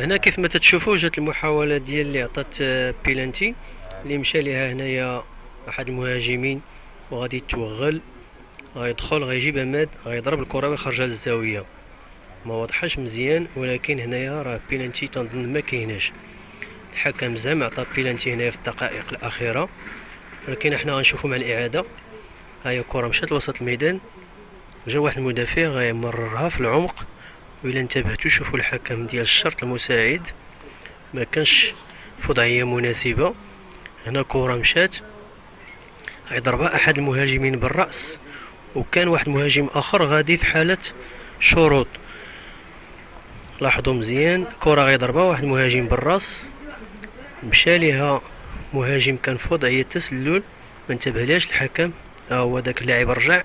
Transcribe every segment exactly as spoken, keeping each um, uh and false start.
هنا كيف ما تتشوفوا جات المحاولة ديال اللي عطات آه، بيلانتي اللي مشى ليها هنايا احد المهاجمين وغادي يتوغل، غيدخل غيجيب عماد غيضرب الكرة ويخرجها للزاوية. ما واضحاش مزيان، ولكن هنايا راه بيلانتي تنظن ما كايناش. الحكم زعما عطى بيلانتي هنايا في الدقائق الاخيرة، ولكن احنا غنشوفوا مع الاعادة. هاهي كرة مشات لوسط الميدان، جا واحد المدافع غيمررها في العمق، وإلا انتبهتوا شوفوا الحكم ديال الشرط المساعد ما كانش في وضعيه مناسبه. هنا كره مشات غيضربها احد المهاجمين بالراس، وكان واحد مهاجم اخر غادي في حاله شروط. لاحظوا مزيان، كره غيضربها واحد المهاجم بالراس، مشى ليها مهاجم كان في وضعيه تسلل ما انتبهلاش الحكم. ها هو داك اللاعب رجع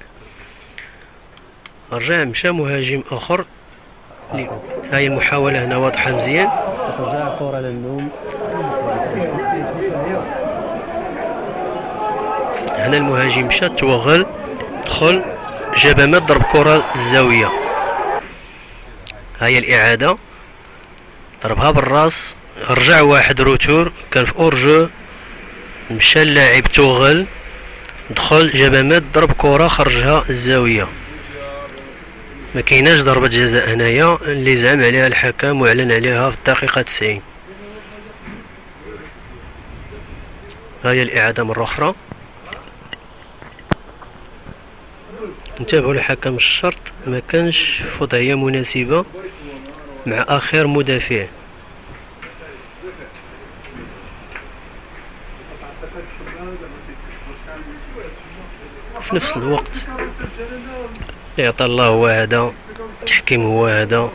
رجع مشى مهاجم اخر. هاي المحاولة هنا واضحة مزيان. ترجع الكرة للنوم. هنا المهاجم مشى توغل دخل جاب مات ضرب كرة الزاوية. هاي الإعادة ضربها بالراس، رجع واحد روتور كان في اورجو، مشى اللاعب توغل دخل جاب مات ضرب كرة خرجها الزاوية. ما كايناش ضربة جزاء هنايا اللي زعم عليها الحكم واعلن عليها في الدقيقة تسعين. هاهي الإعادة مرة أخرى. انتبهوا الحكم الشرط ما كانش في وضعية مناسبة مع آخر مدافع. في نفس الوقت اللي عطا الله هو هذا، التحكيم هو هذا.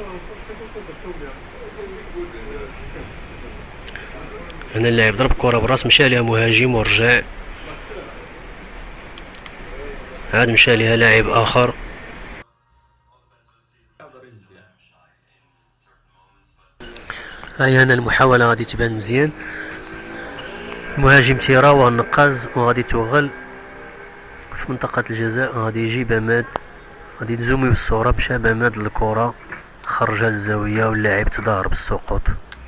هنا اللاعب ضرب كرة براس، مشى عليها مهاجم ورجع، عاد مشى عليها لاعب آخر. هاي هنا المحاولة غادي تبان مزيان، المهاجم تيراوغ النقاز وغادي توغل في منطقة الجزاء. غادي يجيب عماد، غادي نزوميو الصورة بشاب عماد الكرة خرجها للزاوية واللاعب تظاهر بالسقوط.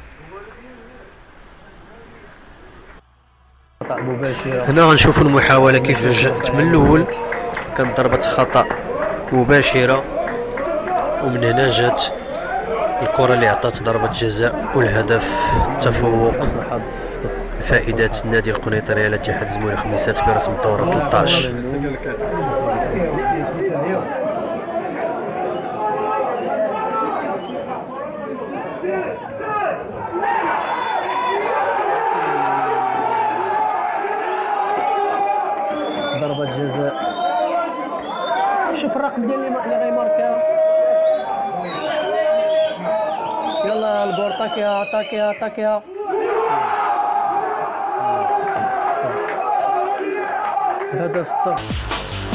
هنا غنشوفوا المحاولة كيف جات من الأول، كانت ضربة خطأ مباشرة، ومن هنا جات الكرة اللي عطات ضربة جزاء والهدف التفوق فائدة النادي القنيطري على اتحاد الزمالك خميسات برسم الدورة ثلاثة عشر. ضربة جزاء. شوف الرقم ديال اللي غيماركا. يلا الكور، طاكيها طاكيها طاكيها. هدف الصف.